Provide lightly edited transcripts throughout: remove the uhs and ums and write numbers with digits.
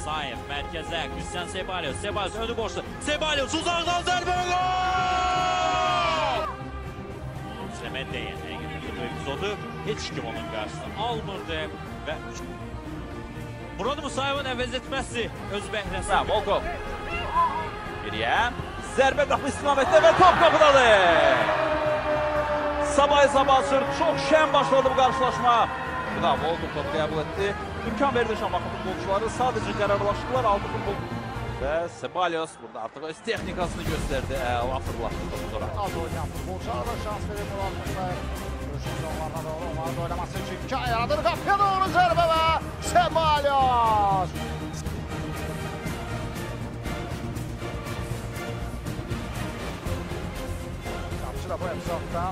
Sayev mərkəzə, Cristian Ceballos. Ceballos önü boşdur. Ceballos uzaqdan zərbə gol! Sləmədəyin bu epizodu heç kim onun qarşısına almırdı və Murad Musayevin əvəz etməsi öz bəhrəsi. Volkov. Geriyə. Zərbə qapı istiqamətdə və top qapıdadır. Sabay Sabahçır çox şən başladı bu qarşılaşma. Bu da Volkov topu qəbul etdi. İmkan verdi Şamaxı futbolçuları. Sadəcə qərarlaşdılar 6 futbol. Və Ceballos burada artıq öz texnikasını göstərdi. Əla fırlatdı topu sonra. Az oynayan futbolçulara da şans verir Murad Musayev. Görüşün sonlarına doğru onların oynaması için imkan yaradır. Qapıya doğru zərbə və Ceballos. Qapıcı da bu epizoddan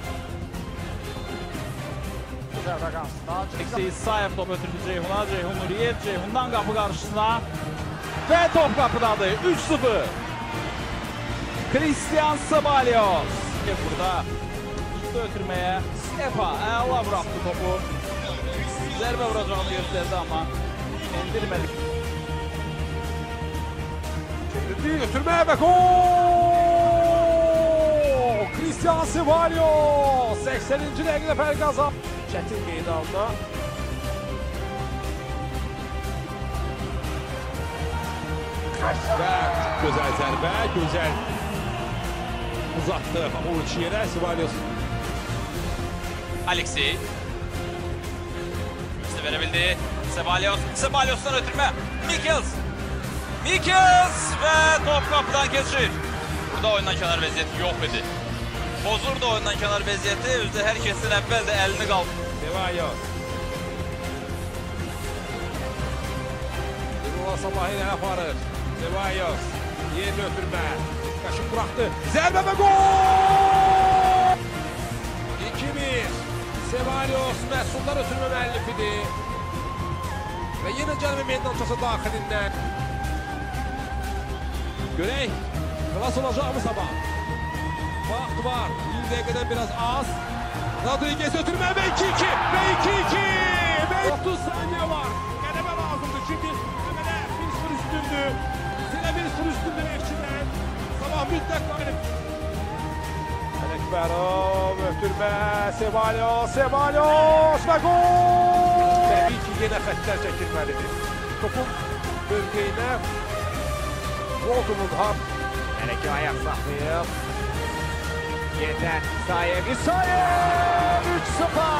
zərbə qarşısında. Aleksey Sayev top ötürdü Ceyhun'a. Ceyhun Nuriyev. Ceyhun'dan qapı qarşısına. Və top qapıdadır. 3-0. Cristian Ceballos. Burada üstü ötürməyə Stepa əla bıraktı topu. Zərbə vuracağını göstərdi ama endirmədik. Çevirdi, götürmeye ve gol! Cristian Ceballos 80. dəqiqədə fərq qazandı. Çətin qeyd aldı. Və çok güzel zərbə, güzel uzattı Hamuruçi yerə Ceballos. Alexey. İşte verebildi. Ceballos. Cebalos'tan ötürme. Michels. Michels ve top kapıdan geçir. Burada oyundan kenar vəziyyəti yox idi. Bozur da oyundan kenar vəziyyəti. Özdə hər kəsdən əvvəl də əlini qaldı. Ceballos. Nurullah Sabah ilə aparır. Ceballos. Yerini ötürmə. Qaşıq buraxdı. Zərbə və gol! 2-1. Ceballos məhsullar ötürmə müəllifidir. Və yenə cəlbə meydançası daxilindən. Görək, xilas olacaq mı Sabah? Vaxt var, 1 dəqiqədən biraz az. Rodriguez ötürmə və 2-2. Və 2-2. Və 30 saniyə var. Qədəmə lazımdır çünki Ömərə 1-0 üstündür. Sinə 1-0 üstündür Evçindən. Sabah mütləq qalib. Ələkbərov ötürmə, Ceballos, Ceballos və gol! Təbii ki, yenə xəttlər çəkilməlidir. Topun bölgəyinə Volkov'un Meleki ayak saklayıp yeniden İsayev, İsayev 3-0.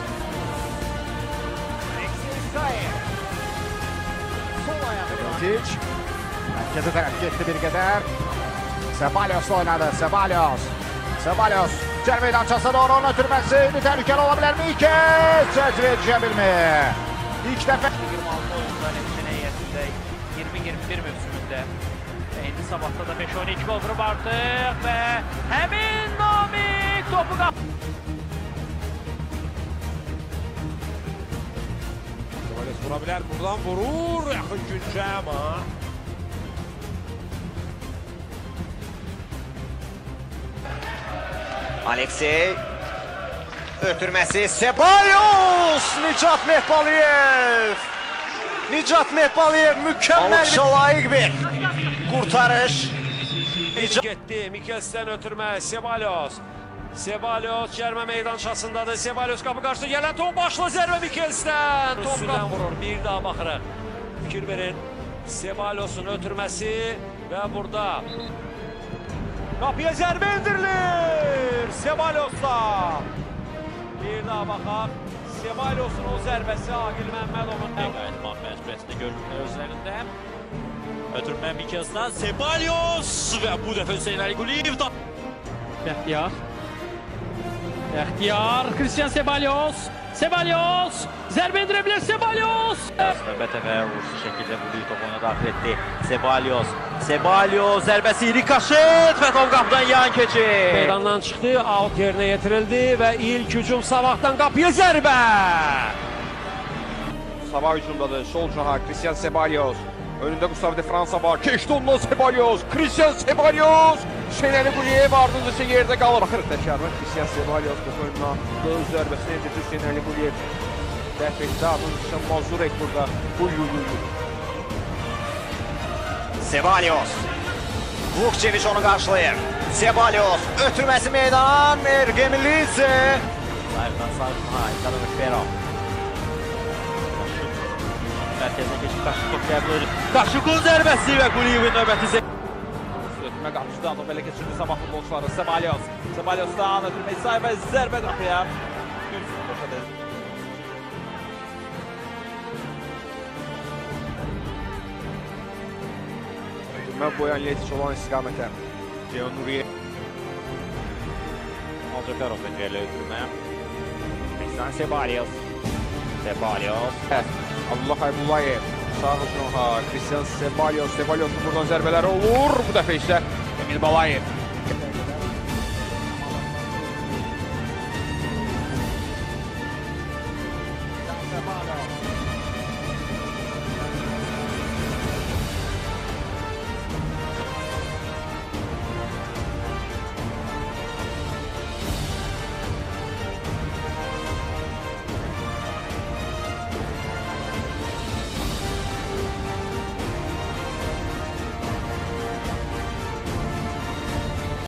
Alexey İsayev sol ayağı Tic merkeze taraf gitti bir kadar. Ceballos oynadı. Ceballos cel meydançasına doğru onun ötürmesi bir tehlikeli olabilir mi? İlkez cezbedeceğiz mi? İlk defa 26 oyuncuların hepsine heyətində 20-21 mövsümündə. İndi sabahda da 5-12 gol vurub artıq və həmin Namik topu qapdı. Ceballos vurabilir, buradan vurur. Yaxın güncə ama. Alexey ötürmesi Ceballos, Nicat Mehbaliyev mükemmel bir layık bir kurtarış. Getdi, Michels'ten ötürmə Ceballos cərmə meydançasındadır. Ceballos qapı qarşısına gələn top başlı zərbə Michels'ten. Üstündən vurur, bir daha baxırıq. Fikir verin, Ceballos'un ötürməsi və burada qapıya zərbə indirilir. Ceballos'la. Bir daha baxaq. Ceballos'un o zərbəsi Agil Məmmədovun. Qayıtmaq məcburiyyətində görünür özlərində. Ötürmə Michels'dan Ceballos və bu dəfə Hüseyn Ali Quliyev da. Bəxtiyar, Cristian Ceballos, zərbə indirebilir Ceballos. Növbətə və uğursuz şəkildə Quliyev topuna daxil etdi. Ceballos zərbəsi rikoşet və top qapıdan yan keçir. Meydandan çıxdı, out yerinə yetirildi və ilk hücum Sabahdan qapıya zərbə. Sabah hücumdadır, sol canaha Cristian Ceballos. Önündə Gustavo de Fransa var, keçdi ondan Ceballos, Cristian Ceballos. Hüseyn Ali Quliyev ardınca yerdə qalır. Baxırıq təkrarına Cristian Ceballos bu önünə göz zərbəsini edir Hüseyn Ali Quliyev. Dəf etdi ardınca Mazurek burada. Sebalyos. Vukcevic onu qarşılayır. Sebalyos ötürməsi meydan. Ergemilisi. Sahibdən sahibdən İtalyan Fero. Mərkəzə keçib Qaşıq top qəbul edir. Qaşıqın zərbəsi və Quliyevin növbəti ötürmə qapıcıdan top elə keçirdi Sabah futbolçuları. Sebalyos. Sebalyosdan ötürmə İsay və zərbə qapıya. Ötürmə Boyan Letiç olan istiqamətə. Ceyhun Nuriye. Alcaferov öncələ ötürmə. Christian Sebalyos. Sebalyos. Allah Aybullayev. Sağ ucuna Christian Sebalyos. Sebalyosun buradan zərbələri olur. Bu dəfə isə Emil Balayev.